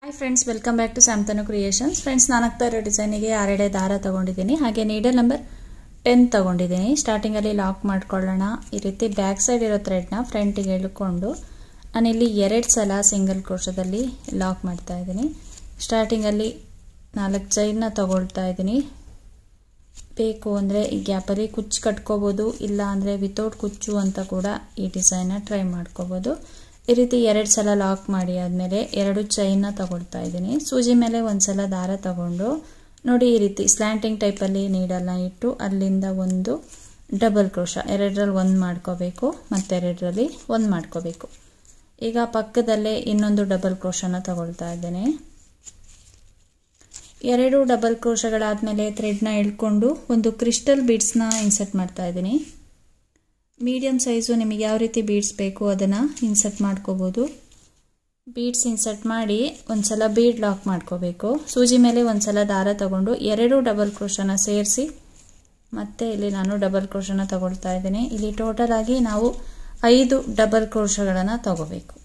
Hi friends welcome back to Shyamtanu creations friends नानक्ता design ಗೆ 6 ದಾರ ತಗೊಂಡಿದ್ದೀನಿ ಹಾಗೆ ನೀಡಲ್ ನಂಬರ್ 10 ತಗೊಂಡಿದ್ದೀನಿ ಸ್ಟಾರ್ಟಿಂಗ್ ಅಲ್ಲಿ ಲಾಕ್ ಮಾಡ್ಕೊಳ್ಳೋಣ ಈ ರೀತಿ ಬ್ಯಾಕ್ ಸೈಡ್ ಇರೋ ಥ್ರೆಡ್ ನ ಫ್ರಂಟ್ ಗೆ ಎಳೆಕೊಂಡು ನಾನು ಇಲ್ಲಿ ಎರಡು ಸಲ ಸಿಂಗಲ್ ಕ್ರೋಶದಲ್ಲಿ ಲಾಕ್ ಮಾಡ್ತಾ ಇದ್ದೀನಿ ಸ್ಟಾರ್ಟಿಂಗ್ ಅಲ್ಲಿ 4 ಚೈನ್ ನ ತಗೊಳ್ತಾ ಇದ್ದೀನಿ ಬೇಕು ಅಂದ್ರೆ ಈ ಗ್ಯಾಪ್ ಅಲ್ಲಿ ಕುಚ್ಚು ಕಟ್ಕೋಬಹುದು ಇಲ್ಲ ಅಂದ್ರೆ ವಿತೌಟ್ ಕುಚ್ಚು ಅಂತ ಕೂಡ ಈ ಡಿಸೈನ್ ನ ಟ್ರೈ ಮಾಡ್ಕೋಬಹುದು ಈ ರೀತಿ ಎರಡು ಸಲ ಲಾಕ್ ಮಾಡಿ ಆದ್ಮೇಲೆ ಎರಡು ಚೈನ್ ನ ತಗೊಳ್ತಾ ಇದ್ದೀನಿ ಸೂಜಿ ಮೇಲೆ ಒಂದು ಸಲ ದಾರ ತಗೊಂಡು ನೋಡಿ ಈ ರೀತಿ ಸ್ಲ್ಯಾಂಟಿಂಗ್ ಟೈಪ್ ಅಲ್ಲಿ ನೀಡಲ್ ನ ಇಟ್ಟು ಅಲ್ಲಿಂದ ಒಂದು ಡಬಲ್ ಕ್ರೋಶಾ ಎರಡರಲ್ಲಿ ಒಂದು ಮಾಡ್ಕೋಬೇಕು ಮತ್ತೆ ಎರಡರಲ್ಲಿ ಒಂದು ಮಾಡ್ಕೋಬೇಕು ಈಗ ಪಕ್ಕದಲ್ಲೇ ಇನ್ನೊಂದು ಡಬಲ್ ಕ್ರೋಶಾನ ತಗೊಳ್ತಾ ಇದ್ದೇನೆ ಎರಡು ಡಬಲ್ ಕ್ರೋಶಾಗಳಾದ್ಮೇಲೆ ಥ್ರೆಡ್ ನ ಎಳ್ಕೊಂಡು ಒಂದು ಕ್ರಿಸ್ಟಲ್ ಬೀಡ್ಸ್ ನ ಇನ್ಸರ್ಟ್ ಮಾಡ್ತಾ ಇದ್ದೀನಿ मीडियम साइज निಮಗೆ ಯಾವ ರೀತಿ ಬೀಡ್ಸ್ ಬೇಕು ಅದನ್ನ ಇನ್ಸರ್ಟ್ ಮಾಡ್ಕೋಬಹುದು ಬೀಡ್ಸ್ ಇನ್ಸರ್ಟ್ ಮಾಡಿ ಒಂದ್ಸಲ ಬೀಡ್ ಲಾಕ್ ಮಾಡ್ಕೋಬೇಕು ಸೂಜಿ ಮೇಲೆ ಒಂದ್ಸಲ ದಾರ ತಗೊಂಡು ಎರಡು ಡಬಲ್ ಕ್ರೋಶಾನ ಸೇರಿಸಿ ಮತ್ತೆ ಇಲ್ಲಿ ನಾನು ಡಬಲ್ ಕ್ರೋಶಾನ ತಗೊಳ್ತಾ ಇದ್ದೀನಿ ಇಲ್ಲಿ ಟೋಟಲ್ ಆಗಿ ನಾವು 5 ಡಬಲ್ ಕ್ರೋಶಾಗಳನ್ನು ತಗೋಬೇಕು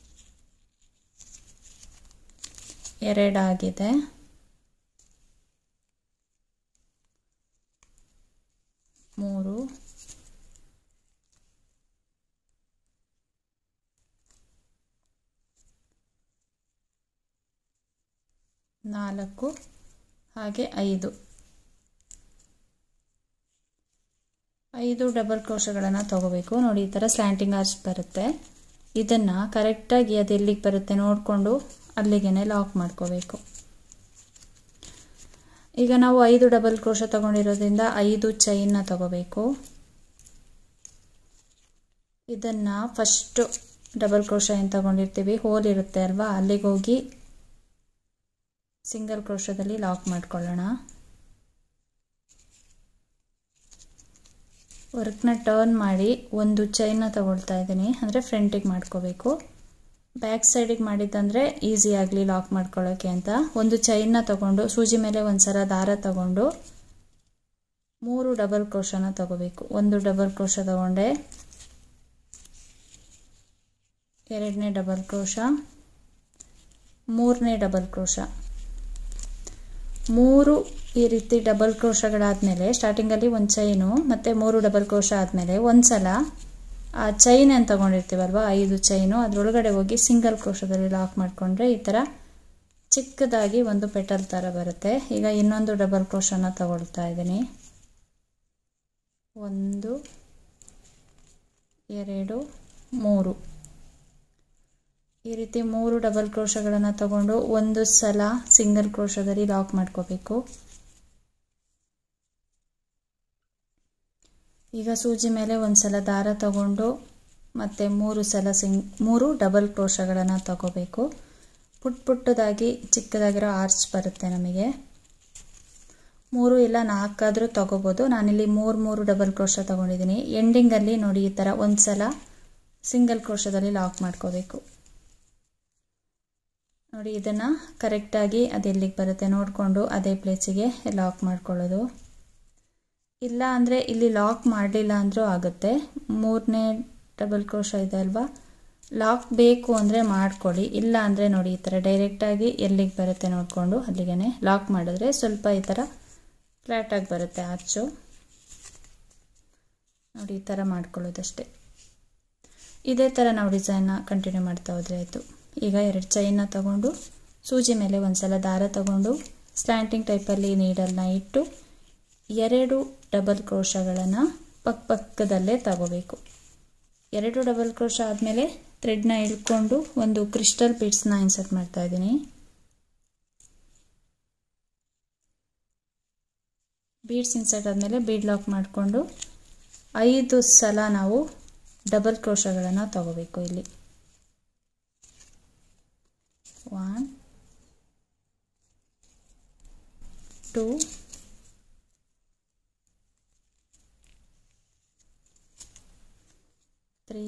ಎರಡು ಆಗಿದೆ 3 4 ಹಾಗೆ 5 ಡಬಲ್ ಕ್ರೋಶಾಗಳನ್ನು ತಗೋಬೇಕು ನೋಡಿ ಈ ತರ ಸ್ಲ್ಯಾಂಟಿಂಗ್ ಆರ್ಚ್ ಬರುತ್ತೆ ಇದನ್ನ ಕರೆಕ್ಟ್ ಆಗಿ ಅದು ಎಲ್ಲಿಗೆ ಬರುತ್ತೆ ನೋಡ್ಕೊಂಡು ಅಲ್ಲಿಗೆನೇ ಲಾಕ್ ಮಾಡ್ಕೋಬೇಕು ಈಗ ನಾವು 5 ಡಬಲ್ ಕ್ರೋಶಾ ತಗೊಂಡಿರೋದ್ರಿಂದ 5 ಚೈನ್ ನ ತಗೋಬೇಕು ಇದನ್ನ ಫಸ್ಟ್ ಡಬಲ್ ಕ್ರೋಶಾ ಏನು ತಗೊಂಡಿರ್ತೀವಿ ಹೋಲ್ ಇರುತ್ತೆ ಅಲ್ವಾ ಅಲ್ಲಿಗೆ ಹೋಗಿ ಸಿಂಗಲ್ ಕ್ರೋಶಾದಲ್ಲಿ ಲಾಕ್ ಮಾಡ್ಕೊಳ್ಳೋಣ ವರ್ಕ್ ನ ಟರ್ನ್ ಮಾಡಿ ಒಂದು ಚೈನ್ ನ ತಗೊಳ್ತಾ ಇದ್ದೀನಿ ಅಂದ್ರೆ ಫ್ರಂಟ್ ಗೆ ಮಾಡ್ಕೋಬೇಕು ಬ್ಯಾಕ್ ಸೈಡ್ ಗೆ ಮಾಡಿದಂದ್ರೆ ಈಜಿ ಆಗಲಿ ಲಾಕ್ ಮಾಡ್ಕೊಳ್ಳೋಕೆ ಅಂತ ಒಂದು ಚೈನ್ ನ ತಗೊಂಡು ಸೂಜಿ ಮೇಲೆ ಒಂದ್ಸಲ ದಾರ ತಗೊಂಡು 3 ಡಬಲ್ ಕ್ರೋಶಾನ ತಗೋಬೇಕು ಒಂದು ಡಬಲ್ ಕ್ರೋಶಾ ತಗೊಂಡೆ ಎರಡನೇ ಡಬಲ್ ಕ್ರೋಶಾ ಮೂರನೇ ಡಬಲ್ ಕ್ರೋಶಾ 3 ಈ ರೀತಿ ಡಬಲ್ ಕ್ರೋಶಾಗಳಾದ್ಮೇಲೆ ಸ್ಟಾರ್ಟಿಂಗ್ ಅಲ್ಲಿ ಒಂದು ಚೈನ್ ಮತ್ತೆ 3 ಡಬಲ್ ಕ್ರೋಶಾ ಆದ್ಮೇಲೆ ಒಂದ್ಸಲ ಆ ಚೈನ್ ಅಂತ ತಗೊಂಡಿರ್ತೀವಲ್ವಾ 5 ಚೈನ್ ಅದರೊಳಗಡೆ ಹೋಗಿ ಸಿಂಗಲ್ ಕ್ರೋಶಾದಲ್ಲಿ ಲಾಕ್ ಮಾಡ್ಕೊಂಡ್ರೆ ಈ ತರ ಚಿಕ್ಕದಾಗಿ ಒಂದು ಪೆಟಲ್ ತರ ಬರುತ್ತೆ ಈಗ ಇನ್ನೊಂದು ಡಬಲ್ ಕ್ರೋಶಾನ ತಗೊಳ್ತಾ ಇದ್ದೀನಿ 1 2 3 ಈ ರೀತಿ 3 ಡಬಲ್ ಕ್ರೋಶಾಗಳನ್ನು ತಗೊಂಡು ಒಂದು ಸಲ ಸಿಂಗಲ್ ಕ್ರೋಶಾದಲ್ಲಿ ಲಾಕ್ ಮಾಡ್ಕೋಬೇಕು ಈಗ ಸೂಜಿ ಮೇಲೆ ಒಂದ್ಸಲ ದಾರ ತಗೊಂಡು ಮತ್ತೆ 3 ಡಬಲ್ ಕ್ರೋಶಾಗಳನ್ನು ತಗೋಬೇಕು ಪುಟ್ಟದಾಗಿ ಚಿಕ್ಕದಾಗಿರೋ ಆರ್ಚ್ ಬರುತ್ತೆ ನಮಗೆ 3 ಇಲ್ಲ 4 ಆದ್ರೂ ತಗೋಬಹುದು ನಾನಿಲ್ಲಿ 3 ಡಬಲ್ ಕ್ರೋಶಾ ತಗೊಂಡಿದ್ದೀನಿ ಎಂಡಿಂಗ್ ಅಲ್ಲಿ ನೋಡಿ ಈ ತರ ಒಂದ್ಸಲ ಸಿಂಗಲ್ ಕ್ರೋಶಾದಲ್ಲಿ ಲಾಕ್ ಮಾಡ್ಕೋಬೇಕು ನೋಡಿ ಇದನ್ನ ಕರೆಕ್ಟ್ ಆಗಿ ಅದೆಲ್ಲಿಗೆ ಬರುತ್ತೆ ನೋಡ್ಕೊಂಡು ಅದೇ ಪ್ಲೇಸಿಗೆ ಲಾಕ್ ಮಾಡ್ಕೊಳ್ಳೋದು ಇಲ್ಲ ಅಂದ್ರೆ ಇಲ್ಲಿ ಲಾಕ್ ಮಾಡಲಿಲ್ಲ ಅಂದ್ರೂ ಆಗುತ್ತೆ ಮೂರನೇ ಡಬಲ್ ಕ್ರೋಶಾ ಇದೆ ಅಲ್ವಾ ಲಾಕ್ ಬೇಕು ಅಂದ್ರೆ ಮಾಡ್ಕೊಳ್ಳಿ ಇಲ್ಲ ಅಂದ್ರೆ ನೋಡಿ ಈ ತರ ಡೈರೆಕ್ಟ್ ಆಗಿ ಎಲ್ಲಿಗೆ ಬರುತ್ತೆ ನೋಡ್ಕೊಂಡು ಅಲ್ಲಿಗೆನೆ ಲಾಕ್ ಮಾಡಿದ್ರೆ ಸ್ವಲ್ಪ ಈ ತರ ಫ್ಲಾಟ್ ಆಗಿ ಬರುತ್ತೆ ಆರ್ಚು ನೋಡಿ ಈ ತರ ಮಾಡ್ಕೊಳ್ಳೋದಷ್ಟೇ ಇದೇ ತರ ನಾವು ಡಿಸೈನ್ ನ ಕಂಟಿನ್ಯೂ ಮಾಡ್ತಾ ಹೋದ್ರೆ ಆಯ್ತು ಈಗ ಎರಡು ಚೈನ್ ನ ತಗೊಂಡು ಸೂಜಿ ಮೇಲೆ ಒಂದ್ಸಲ ದಾರ ತಗೊಂಡು ಸ್ಲ್ಯಾಂಟಿಂಗ್ ಟೈಪ್ ಅಲ್ಲಿ ನೀಡಲ್ ನ ಇಟ್ಟು ಎರಡು ಡಬಲ್ ಕ್ರೋಶಾಗಳನ್ನು ಪಕ್ಕದಲ್ಲೇ ತಗೋಬೇಕು ಎರಡು ಡಬಲ್ ಕ್ರೋಶಾ ಆದ್ಮೇಲೆ ಥ್ರೆಡ್ ನ ಎಳ್ಕೊಂಡು ಒಂದು ಕ್ರಿಸ್ಟಲ್ ಬೀಡ್ಸ್ ನ ಇನ್ಸರ್ಟ್ ಮಾಡ್ತಾ ಇದ್ದೀನಿ ಬೀಡ್ಸ್ ಇನ್ಸರ್ಟ್ ಆದ್ಮೇಲೆ ಬೀಡ್ ಲಾಕ್ ಮಾಡಿಕೊಂಡು 5 ಸಲ ನಾವು ಡಬಲ್ ಕ್ರೋಶಾಗಳನ್ನು ತಗೋಬೇಕು ಇಲ್ಲಿ 1 2 3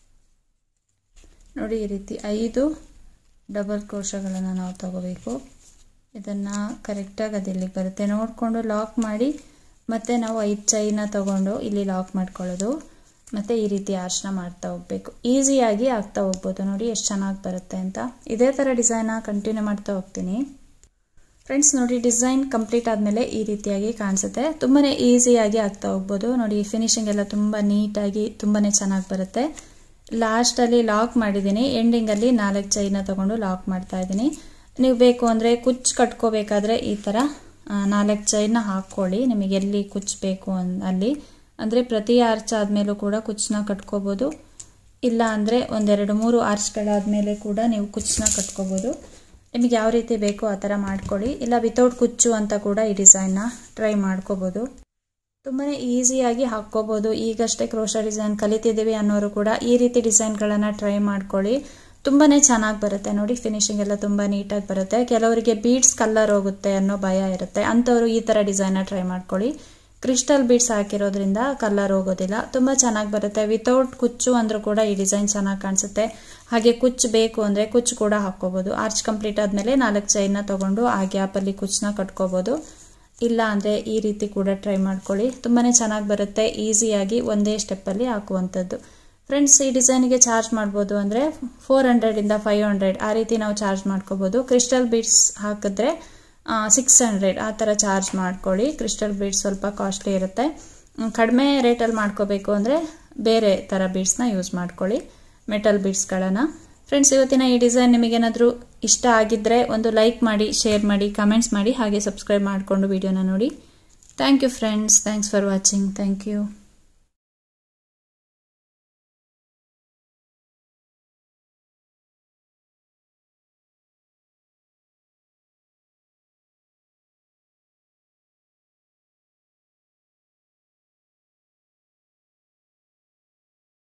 ನೋಡಿ ಈ ರೀತಿ 5 ಡಬಲ್ ಕ್ರೋಶಾಗಳನ್ನು ನಾವು ತಗೋಬೇಕು ಇದನ್ನ ಕರೆಕ್ಟ್ ಆಗಿ ಅದೆಲ್ಲಿಗೆ ಬರುತ್ತೆ ನೋಡ್ಕೊಂಡು ಲಾಕ್ ಮಾಡಿ ಮತ್ತೆ ನಾವು 5 ಚೈನ್ ನ ತಗೊಂಡು ಇಲ್ಲಿ ಲಾಕ್ ಮಾಡ್ಕೊಳ್ಳೋದು ಮತ್ತು ಈ ರೀತಿ ಆರ್ಚ್ನ ಮಾಡ್ತಾ ಹೋಗಬೇಕು. ಈಸಿಯಾಗಿ ಆಗ್ತಾ ಹೋಗ್ಬೋದು. ನೋಡಿ ಎಷ್ಟು ಚೆನ್ನಾಗಿ ಬರುತ್ತೆ ಅಂತ. ಇದೇ ಥರ ಡಿಸೈನ್ನ ಕಂಟಿನ್ಯೂ ಮಾಡ್ತಾ ಹೋಗ್ತೀನಿ. ಫ್ರೆಂಡ್ಸ್ ನೋಡಿ, ಡಿಸೈನ್ ಕಂಪ್ಲೀಟ್ ಆದಮೇಲೆ ಈ ರೀತಿಯಾಗಿ ಕಾಣಿಸುತ್ತೆ. ತುಂಬಾ ಈಸಿಯಾಗಿ ಆಗ್ತಾ ಹೋಗ್ಬೋದು. ನೋಡಿ ಫಿನಿಶಿಂಗ್ ಎಲ್ಲ ತುಂಬ ನೀಟಾಗಿ ತುಂಬಾ ಚೆನ್ನಾಗಿ ಬರುತ್ತೆ. ಲಾಸ್ಟಲ್ಲಿ ಲಾಕ್ ಮಾಡಿದ್ದೀನಿ. ಎಂಡಿಂಗಲ್ಲಿ 4 ಚೈನ ತೊಗೊಂಡು ಲಾಕ್ ಮಾಡ್ತಾ ಇದ್ದೀನಿ. ನೀವು ಬೇಕು ಅಂದರೆ ಕುಚ್ಚು ಕಟ್ಕೋಬೇಕಾದ್ರೆ ಈ ಥರ 4 ಚೈನ್ನ ಹಾಕ್ಕೊಳ್ಳಿ. ನಿಮಗೆ ಎಲ್ಲಿ ಕುಚ್ಚು ಬೇಕು ಅಲ್ಲಿ, ಅಂದರೆ ಪ್ರತಿ ಆರ್ಚ್ ಆದಮೇಲೂ ಕೂಡ ಕುಚ್ಚನ್ನ ಕಟ್ಕೋಬೋದು. ಇಲ್ಲ ಅಂದರೆ 1-2-3 ಆರ್ಚ್ಗಳಾದಮೇಲೆ ಕೂಡ ನೀವು ಕುಚ್ಚನ್ನ ಕಟ್ಕೋಬೋದು. ನಿಮಗೆ ಯಾವ ರೀತಿ ಬೇಕೋ ಆ ಥರ ಮಾಡ್ಕೊಳ್ಳಿ. ಇಲ್ಲ ವಿತೌಟ್ ಕುಚ್ಚು ಅಂತ ಕೂಡ ಈ ಡಿಸೈನ್ನ ಟ್ರೈ ಮಾಡ್ಕೋಬೋದು. ತುಂಬಾ ಈಸಿಯಾಗಿ ಹಾಕ್ಕೋಬೋದು. ಈಗಷ್ಟೇ ಕ್ರೋಶಾ ಡಿಸೈನ್ ಕಲಿತಿದ್ದೀವಿ ಅನ್ನೋರು ಕೂಡ ಈ ರೀತಿ ಡಿಸೈನ್ಗಳನ್ನು ಟ್ರೈ ಮಾಡ್ಕೊಳ್ಳಿ. ತುಂಬಾ ಚೆನ್ನಾಗಿ ಬರುತ್ತೆ. ನೋಡಿ ಫಿನಿಶಿಂಗ್ ಎಲ್ಲ ತುಂಬ ನೀಟಾಗಿ ಬರುತ್ತೆ. ಕೆಲವರಿಗೆ ಬೀಡ್ಸ್ ಕಲರ್ ಹೋಗುತ್ತೆ ಅನ್ನೋ ಭಯ ಇರುತ್ತೆ. ಅಂಥವ್ರು ಈ ಥರ ಡಿಸೈನ್ನ ಟ್ರೈ ಮಾಡ್ಕೊಳ್ಳಿ. ಕ್ರಿಸ್ಟಲ್ ಬೀಡ್ಸ್ ಹಾಕಿರೋದ್ರಿಂದ ಕಲರ್ ಹೋಗೋದಿಲ್ಲ. ತುಂಬ ಚೆನ್ನಾಗಿ ಬರುತ್ತೆ. ವಿತೌಟ್ ಕುಚ್ಚು ಅಂದರೂ ಕೂಡ ಈ ಡಿಸೈನ್ ಚೆನ್ನಾಗಿ ಕಾಣಿಸುತ್ತೆ. ಹಾಗೆ ಕುಚ್ಚು ಬೇಕು ಅಂದರೆ ಕುಚ್ಚು ಕೂಡ ಹಾಕ್ಕೋಬೋದು. ಆರ್ಚ್ ಕಂಪ್ಲೀಟ್ ಆದಮೇಲೆ 4 ಚೈನ್ನ ತೊಗೊಂಡು ಆ ಗ್ಯಾಪಲ್ಲಿ ಕುಚ್ಚನ್ನ ಕಟ್ಕೋಬೋದು. ಇಲ್ಲ ಅಂದರೆ ಈ ರೀತಿ ಕೂಡ ಟ್ರೈ ಮಾಡ್ಕೊಳ್ಳಿ. ತುಂಬಾ ಚೆನ್ನಾಗಿ ಬರುತ್ತೆ. ಈಸಿಯಾಗಿ ಒಂದೇ ಸ್ಟೆಪ್ಪಲ್ಲಿ ಹಾಕುವಂಥದ್ದು. ಫ್ರೆಂಡ್ಸ್, ಈ ಡಿಸೈನಿಗೆ ಚಾರ್ಜ್ ಮಾಡ್ಬೋದು ಅಂದರೆ 400 - 500 ಆ ರೀತಿ ನಾವು ಚಾರ್ಜ್ ಮಾಡ್ಕೋಬೋದು. ಕ್ರಿಸ್ಟಲ್ ಬೀಡ್ಸ್ ಹಾಕಿದ್ರೆ 600 ಆ ಥರ ಚಾರ್ಜ್ ಮಾಡ್ಕೊಳ್ಳಿ. ಕ್ರಿಸ್ಟಲ್ ಬೀಡ್ಸ್ ಸ್ವಲ್ಪ ಕಾಸ್ಟ್ಲಿ ಇರುತ್ತೆ. ಕಡಿಮೆ ರೇಟಲ್ಲಿ ಮಾಡ್ಕೋಬೇಕು ಅಂದರೆ ಬೇರೆ ಥರ ಬೀಡ್ಸ್ನ ಯೂಸ್ ಮಾಡ್ಕೊಳ್ಳಿ, ಮೆಟಲ್ ಬೀಡ್ಸ್ಗಳನ್ನು. ಫ್ರೆಂಡ್ಸ್, ಇವತ್ತಿನ ಈ ಡಿಸೈನ್ ನಿಮಗೇನಾದರೂ ಇಷ್ಟ ಆಗಿದ್ದರೆ ಒಂದು ಲೈಕ್ ಮಾಡಿ, ಶೇರ್ ಮಾಡಿ, ಕಮೆಂಟ್ಸ್ ಮಾಡಿ, ಹಾಗೆ ಸಬ್ಸ್ಕ್ರೈಬ್ ಮಾಡಿಕೊಂಡು ವಿಡಿಯೋನ ನೋಡಿ. Thank you friends. Thanks for watching. Thank you.